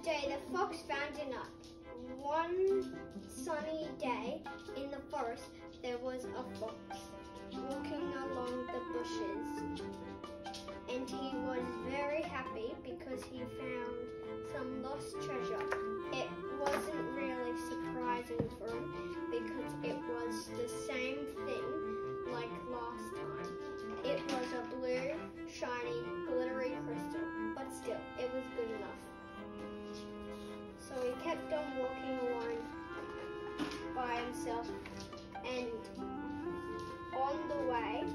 day the fox found a nut. One sunny day in the forest, there was a fox walking along the bushes, and he was very happy because he found some lost treasure. It wasn't really surprising for him because it was the same thing like last time. It was a blue, shiny, glittery crystal, but still, it was good enough. So he kept on walking alone by himself, and on the way,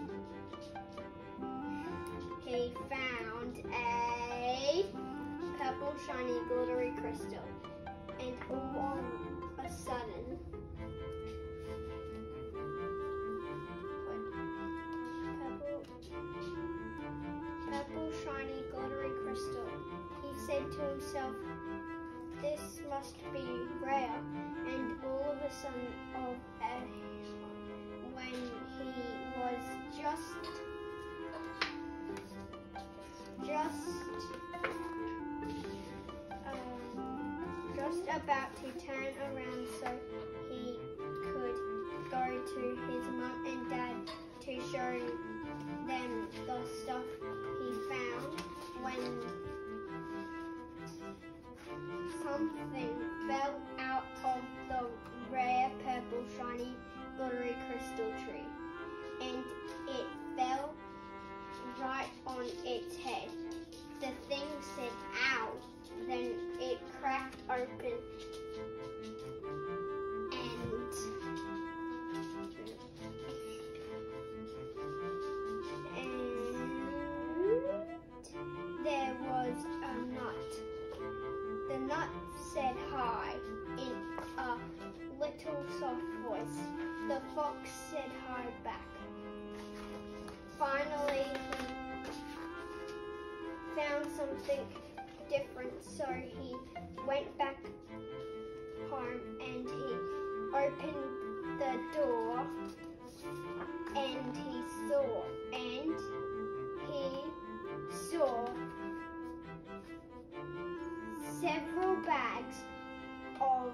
he found a purple, shiny, glittery crystal, and all of a sudden, purple, shiny, glittery crystal. He said to himself, "This must be rare," and all of a sudden, when he was just about to turn around so he could go to his mum and dad to show them the stuff he found, when something fell out of the rare purple shiny glittery crystal tree, and it fell right on its head. The thing said ow, then it cracked open and there was a nut. The nut said hi in a little soft voice. The fox said hi back. Finally, he found something different, so he went back home and he opened the door and he saw several bags of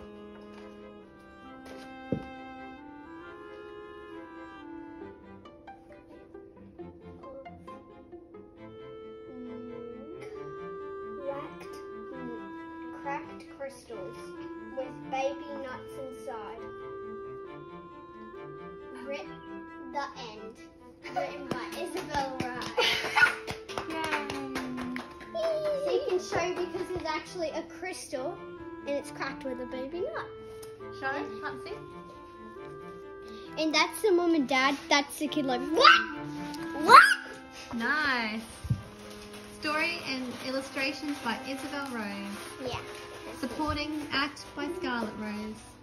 cracked crystals with baby nuts inside. The end. Written by Isobel So you can show because it's actually a crystal and it's cracked with a baby nut. Show, can't see. And that's the mum and dad. That's the kid like, what? Nice. Story and illustrations by Isobel Rose. Yeah. Supporting act by Scarlett Rose.